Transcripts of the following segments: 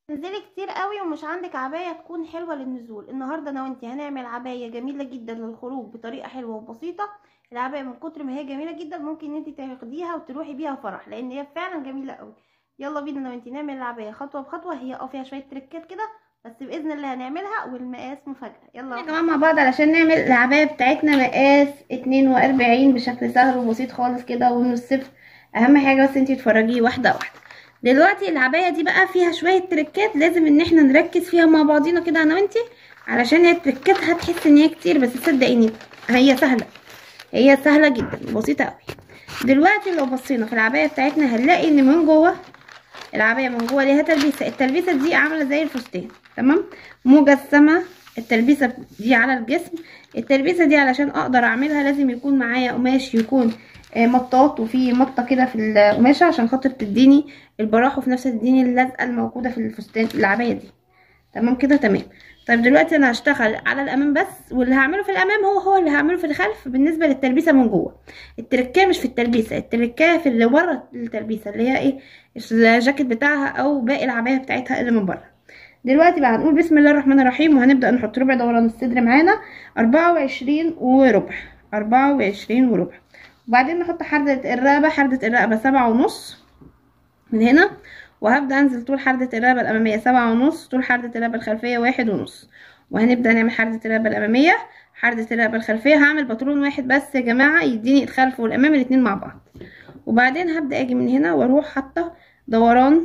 تنزلي كتير قوي ومش عندك عباية تكون حلوة للنزول. النهاردة انا وانتي هنعمل عباية جميلة جدا للخروج بطريقة حلوة وبسيطة. العباية من كتر ما هي جميلة جدا ممكن انتي تاخديها وتروحي بيها فرح، لان هي فعلا جميلة قوي. يلا بينا انا وانتي نعمل العباية خطوة بخطوة. هي فيها شوية تريكات كده بس باذن الله هنعملها، والمقاس مفاجأة. يلا يا جماعة مع بعض علشان نعمل العباية بتاعتنا مقاس 42 بشكل سهل وبسيط خالص كده ومن الصفر. اهم حاجة بس انتي تفرجيه واحدة واحدة. دلوقتي العباية دي بقى فيها شوية تريكات لازم ان احنا نركز فيها مع بعضينا كده انا وانتي، علشان هي التريكات هتحس ان هي كتير بس صدقيني هي سهلة. هي سهلة جدا بسيطة قوي. دلوقتي لو بصينا في العباية بتاعتنا هنلاقي ان من جوه العباية من جوه ليها تلبيسة. التلبيسة دي عاملة زي الفستان، تمام، مجسمة. التلبيسة دي على الجسم. التلبيسة دي علشان اقدر اعملها لازم يكون معايا قماش يكون مطاط، وفي مطه كده في القماشه عشان خاطر تديني البراح وفي نفس تديني اللزقه الموجوده في الفستان العبايه دي. تمام كده تمام. طيب دلوقتي انا هشتغل على الامام بس، واللي هعمله في الامام هو اللي هعمله في الخلف بالنسبه للتلبيسه من جوه. التركيه مش في التلبيسه، التركيه في اللي ورا التلبيسه اللي هي ايه، الجاكيت بتاعها او باقي العبايه بتاعتها اللي من بره. دلوقتي بقى هنقول بسم الله الرحمن الرحيم وهنبدا نحط ربع دوران الصدر معانا 24 وربع. 24 وربع. وبعدين نحط حردة الرقبة. حردة الرقبة 7.5 من هنا، وهبدأ انزل طول حردة الرقبة الأمامية 7.5، طول حردة الرقبة الخلفية 1.5. وهنبدأ نعمل حردة الرقبة الأمامية، حردة الرقبة الخلفية. هعمل باترون واحد بس يا جماعة يديني الخلف والأمام الاتنين مع بعض. وبعدين هبدأ اجي من هنا واروح حاطة دوران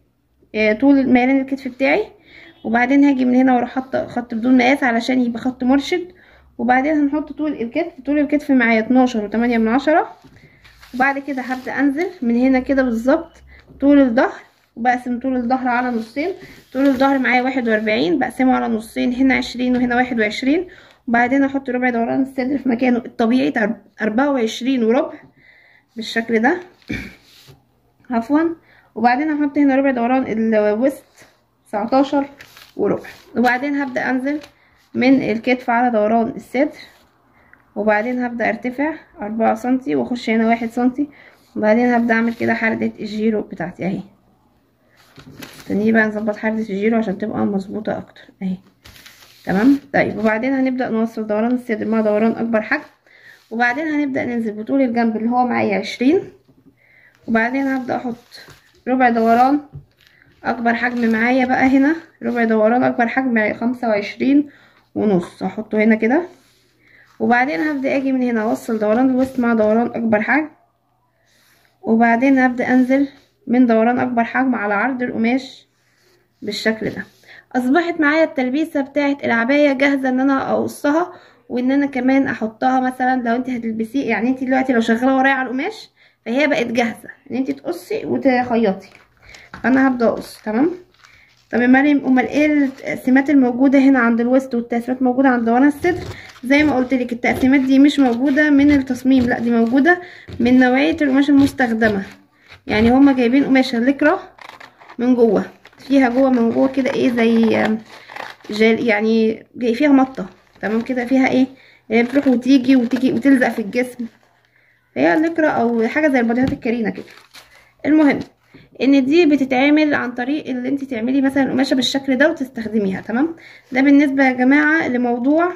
طول ميلان الكتف بتاعي. وبعدين هاجي من هنا واروح حاطة خط بدون مقاس علشان يبقى خط مرشد. وبعدين هنحط طول الكتف. طول الكتف معايا 12.8. وبعد كده هبدأ انزل من هنا كده بالظبط طول الظهر، وبقسم طول الظهر على نصين. طول الظهر معايا 41، بقسمه على نصين، هنا 20 وهنا 21. وبعدين احط ربع دوران الصدر في مكانه الطبيعي 24 وربع بالشكل ده عفوا. وبعدين هحط هنا ربع دوران الوسط 19 وربع. وبعدين هبدأ انزل من الكتف على دوران الصدر، وبعدين هبدأ ارتفع 4 سنتي واخش هنا 1 سنتي. وبعدين هبدأ اعمل كده حردة الجيرو بتاعتي اهي. استني بقى نظبط حردة الجيرو عشان تبقى مظبوطة اكتر اهي. تمام. طيب وبعدين هنبدأ نوصل دوران الصدر مع دوران اكبر حجم. وبعدين هنبدأ ننزل بطول الجنب اللي هو معايا 20. وبعدين هبدأ احط ربع دوران اكبر حجم معايا بقى هنا. ربع دوران اكبر حجم معايا 25.5 هحطه هنا كده. وبعدين هبدأ اجي من هنا اوصل دوران الوسط مع دوران اكبر حجم. وبعدين هبدأ انزل من دوران اكبر حجم على عرض القماش بالشكل ده. اصبحت معايا التلبيسة بتاعت العباية جاهزة ان انا اقصها، وان انا كمان احطها مثلا لو انت هتلبسيه. يعني انت دلوقتي لو شغالة ورايا على القماش فهي بقت جاهزة ان انت تقصي وتخيطي. فانا هبدأ اقص. تمام. طب يا مريم امال ايه التقسيمات الموجوده هنا عند الوسط والتقسيمات موجوده عند دوران الصدر؟ زي ما قلت لك التقسيمات دي مش موجوده من التصميم، لا دي موجوده من نوعيه القماش المستخدمه. يعني هما جايبين قماشه لكرة من جوه، فيها جوه من جوه كده ايه زي جل، يعني جاي فيها مطه. تمام كده فيها ايه بتروح وتيجي وتلزق في الجسم. هي لكرة او حاجه زي الباديهات الكرينه كده. المهم ان دي بتتعمل عن طريق اللي انت تعملي مثلا قماشه بالشكل ده وتستخدميها. تمام. ده بالنسبه يا جماعه لموضوع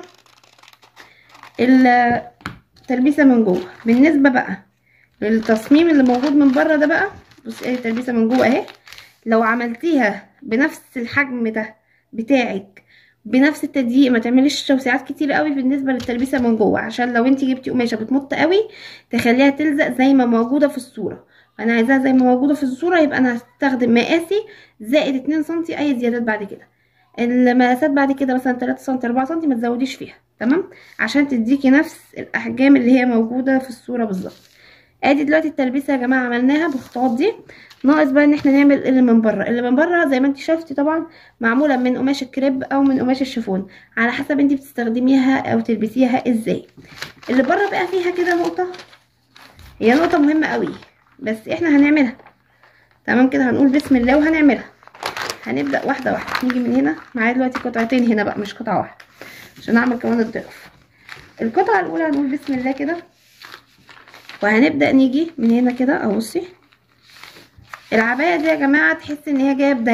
التلبيسه من جوه. بالنسبه بقى للتصميم اللي موجود من بره ده بقى، بصي ايه التلبيسه من جوه اهي. لو عملتيها بنفس الحجم ده بتاعك بنفس التضييق، ما تعمليش توسيعات كتير قوي بالنسبه للتلبيسه من جوه، عشان لو انت جبتي قماشه بتمط قوي تخليها تلزق زي ما موجوده في الصوره. انا عايزاها زي ما موجوده في الصوره، يبقى انا هستخدم مقاسي زائد 2 سم. اي زيادات بعد كده المقاسات بعد كده مثلا 3 سم 4 سم ما تزوديش فيها. تمام. عشان تديكي نفس الاحجام اللي هي موجوده في الصوره بالظبط. ادي دلوقتي التلبيسه يا جماعه عملناها بالخطوات دي. ناقص بقى ان احنا نعمل اللي من بره. اللي من بره زي ما انت شفتي طبعا معموله من قماش الكريب او من قماش الشيفون، على حسب انت بتستخدميها او تلبسيها ازاي. اللي بره بقى فيها كده نقطه، هي نقطه مهمه قوي بس احنا هنعملها. تمام كده. هنقول بسم الله وهنعملها. هنبدا واحده واحده. نيجي من هنا معايا دلوقتي قطعتين هنا بقى مش قطعه واحده عشان اعمل كمان الضعف. القطعه الاولى هنقول بسم الله كده، وهنبدا نيجي من هنا كده اهو. بصي العبايه دي يا جماعه تحس ان هي جايه بدايره،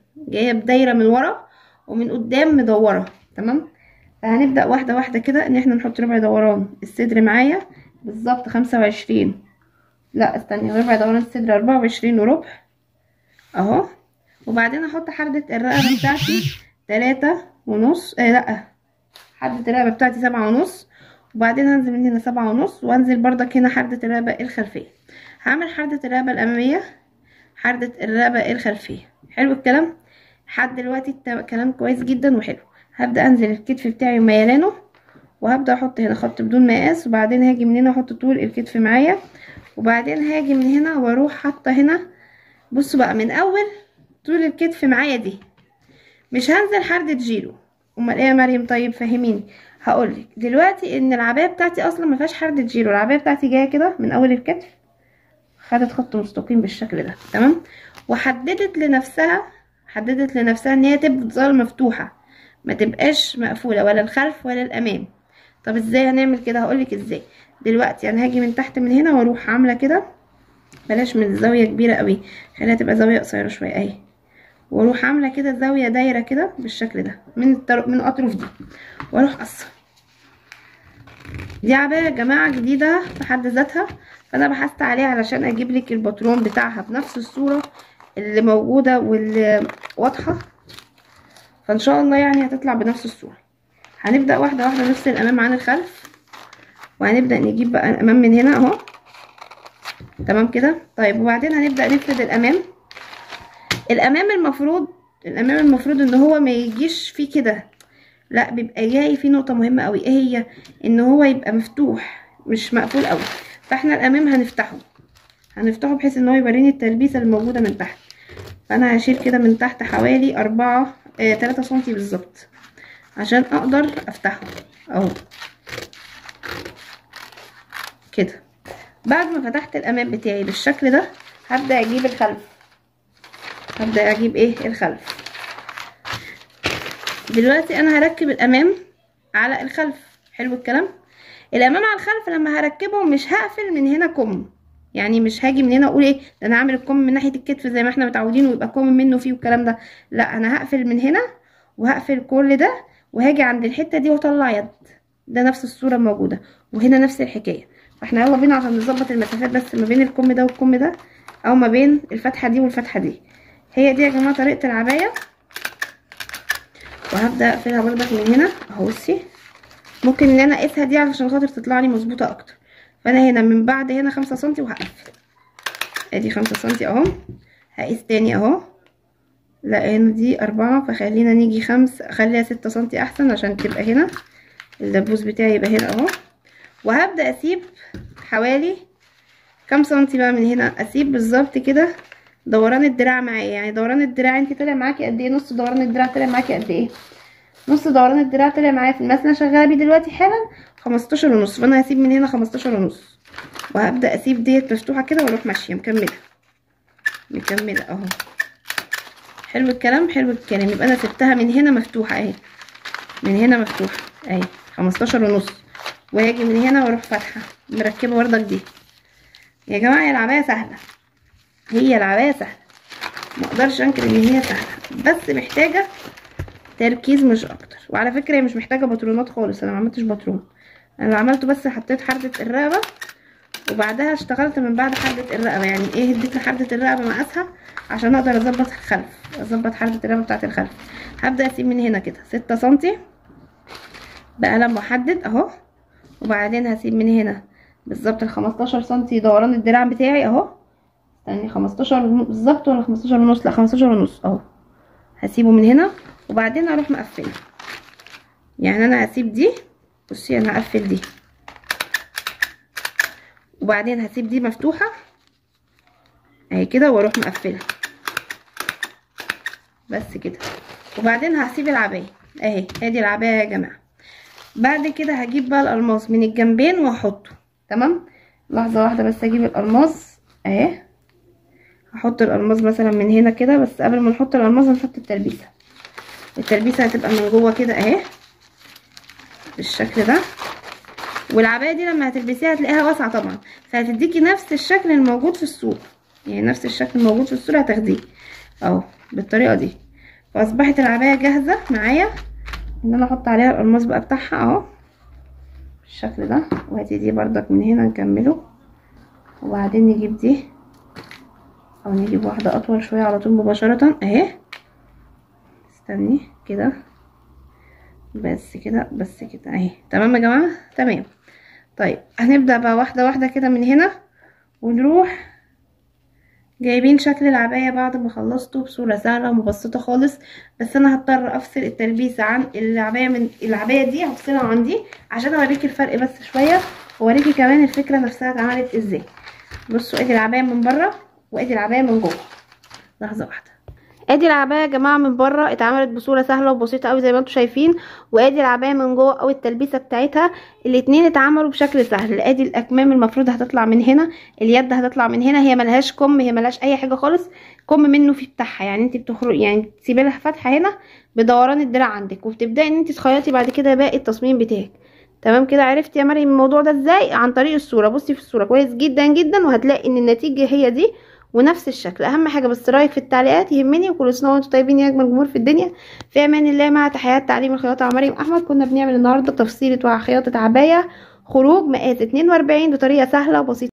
جايه بدايره من ورا ومن قدام مدوره. تمام. فهنبدا واحده واحده كده ان احنا نحط ربع دوران الصدر معايا بالظبط 25. لا استني، ربع دوران الصدر 24 وربع اهو. وبعدين احط حردة الرقبة بتاعتي 3.5. لا، حردة الرقبة بتاعتي 7.5. وبعدين هنزل من هنا 7.5 وانزل بردك هنا حردة الرقبة الخلفية. هعمل حردة الرقبة الامامية، حردة الرقبة الخلفية. حلو الكلام لحد دلوقتي، كلام كويس جدا وحلو. هبدأ انزل الكتف بتاعي وميلانه، وهبدأ احط هنا خط بدون مقاس، وبعدين هاجي من هنا احط طول الكتف معايا، وبعدين هاجي من هنا واروح حاطه هنا. بصوا بقى من اول طول الكتف معايا دي مش هنزل حردة جيرو. امال ايه يا مريم؟ طيب فهميني. هقولك دلوقتي ان العبايه بتاعتي اصلا ما فيهاش حردة جيرو. العبايه بتاعتي جايه كده من اول الكتف، خدت خط مستقيم بالشكل ده. تمام. وحددت لنفسها ان هي تفضل مفتوحه، ما تبقاش مقفوله ولا الخلف ولا الامام. طب ازاي هنعمل كده؟ هقولك ازاي. دلوقتي انا هاجي من تحت من هنا واروح عامله كده، بلاش من زاويه كبيره قوي، خليها تبقى زاويه قصيره شويه اهي، واروح عامله كده زاويه دايره كده بالشكل ده من اطراف دي، واروح قصه. دي عبايه يا جماعه جديده في حد ذاتها، فانا بحثت عليها علشان اجيب لك الباترون بتاعها بنفس الصوره اللي موجوده واللي واضحه، فان شاء الله يعني هتطلع بنفس الصوره. هنبدا واحده واحده نفصل الامام عن الخلف، وهنبدا نجيب بقى الامام من هنا اهو. تمام كده. طيب وبعدين هنبدا نفرد الامام. الامام المفروض ان هو ما يجيش فيه كده، لا بيبقى جاي فيه نقطه مهمه قوي. ايه هي؟ ان هو يبقى مفتوح مش مقفول قوي. فاحنا الامام هنفتحه بحيث ان هو يوريني التلبيسه الموجوده من تحت. فانا هشيل كده من تحت حوالي 3 سنتي بالظبط عشان اقدر افتحه اهو كده. بعد ما فتحت الامام بتاعي بالشكل ده هبدا اجيب الخلف. الخلف. دلوقتي انا هركب الامام على الخلف. حلو الكلام. الامام على الخلف لما هركبه مش هقفل من هنا كم، يعني مش هاجي من هنا اقول ايه ده انا هعمل الكم من ناحيه الكتف زي ما احنا متعودين ويبقى كم منه فيه والكلام ده. لا، انا هقفل من هنا وهقفل كل ده، وهاجي عند الحته دي واطلع يد. ده نفس الصوره موجوده، وهنا نفس الحكايه. فاحنا يلا بينا عشان نظبط المسافات بس ما بين الكم ده والكم ده، او ما بين الفتحه دي والفتحه دي. هي دي يا جماعه طريقه العبايه. وهبدا اقفلها برضك من هنا اهو. بصي ممكن ان انا اقيسها دي علشان خاطر تطلع لي مظبوطه اكتر. فانا هنا من بعد هنا 5 سنتي وهقفل. ادي 5 سنتي اهو. هقيس تاني اهو. لا هنا دي 4، فخلينا نيجي 5، خليها 6 سنتي احسن عشان تبقى هنا الدبوس بتاعي يبقى هنا اهو. وهبدا اسيب حوالي كام سنتي بقى من هنا. اسيب بالظبط كده دوران الدراع معايا. يعني دوران الدراع انت طلع معاكي قد ايه؟ نص دوران الدراع طلع معاكي قد ايه؟ نص دوران الدراع طلع معايا في المثنى شغاله بيه دلوقتي حالا 15.5. فانا هسيب من هنا 15.5، وهبدا اسيب ديت مفتوحه كده واروح ماشيه مكمله اهو. حلو الكلام. يبقى انا سبتها من هنا مفتوحه اهي، من هنا مفتوحه اهي 15.5، وهاجي من هنا واروح فاتحه مركبه بردك دي. يا جماعه العبايه سهله، ما اقدرش انكر ان هي سهله، بس محتاجه تركيز مش اكتر. وعلى فكره هي مش محتاجه باترونات خالص. انا ما عملتش باترون، انا اللي عملته بس حطيت حردة الرقبه وبعدها اشتغلت من بعد حردة الرقبه. يعني ايه؟ اديت لحردة الرقبه مقاسها عشان اقدر اظبط الخلف، اظبط حردة الرقبه بتاعه الخلف. هبدا اسيب من هنا كده 6 سنتي بقلم محدد اهو، وبعدين هسيب من هنا بالظبط ال 15 سنتي دوران الدراع بتاعي اهو. استني 15 بالظبط ولا 15.5؟ لا 15.5 اهو. هسيبه من هنا وبعدين اروح مقفله. يعني انا هسيب دي، بصي انا هقفل دي وبعدين هسيب دي مفتوحه اهي كده واروح مقفلها بس كده. وبعدين هسيب العبايه اهي. ادي العبايه يا جماعه. بعد كده هجيب بقى الالماس من الجنبين واحطه. تمام. لحظه واحده بس اجيب الالماس اهي. هحط الالماس مثلا من هنا كده، بس قبل ما نحط الالماس هنحط التلبيسه هتبقى من جوه كده اهي بالشكل ده. والعبايه دي لما هتلبسيها هتلاقيها واسعه طبعا، فهتديكي نفس الشكل الموجود في الصوره. يعني نفس الشكل الموجود في الصوره هتاخديه اهو بالطريقه دي. فاصبحت العبايه جاهزه معايا ان انا احط عليها القماص بقى بتاعها اهو بالشكل ده. وهاتي دي بردك من هنا نكمله، وبعدين نجيب دي او نجيب واحده اطول شويه على طول مباشره اهي. استني كده، بس كده بس كده اهي. تمام يا جماعه؟ تمام. طيب هنبدا بقى واحده واحده كده من هنا، ونروح جايبين شكل العباية بعد ما خلصته بصورة سهلة ومبسطة خالص. بس انا هضطر افصل التلبيسة عن العباية، من العباية دي هفصلها عن دي عشان اوريكي الفرق بس شوية، واوريكي كمان الفكرة نفسها اتعملت ازاي. بصوا ادي العباية من بره وادي العباية من جوه. لحظة واحدة. ادي العبايه يا جماعه من بره اتعملت بصوره سهله وبسيطه قوي زي ما انتم شايفين، وادي العبايه من جوه او التلبيسه بتاعتها. الاتنين اتعملوا بشكل سهل. ادي الاكمام المفروض هتطلع من هنا، اليد هتطلع من هنا، هي ملهاش كم، هي ملهاش اي حاجه خالص. كم منه في بتاعها، يعني انت بتخرج يعني تسيبي لها فتحه هنا بدوران الدراع عندك، وبتبداي ان انت تخيطي بعد كده باقي التصميم بتاعك. تمام كده؟ عرفتي يا مريم الموضوع ده ازاي؟ عن طريق الصوره. بصي في الصوره كويس جدا جدا وهتلاقي ان النتيجه هي دي ونفس الشكل. اهم حاجه بس رايك في التعليقات يهمني. وكل سنه وانتم طيبين يا اجمل جمهور في الدنيا. في امان الله، مع تحيات تعليم الخياطه مع مريم احمد. كنا بنعمل النهارده تفصيله خياطه عبايه خروج مقاس 42 بطريقه سهله وبسيطه.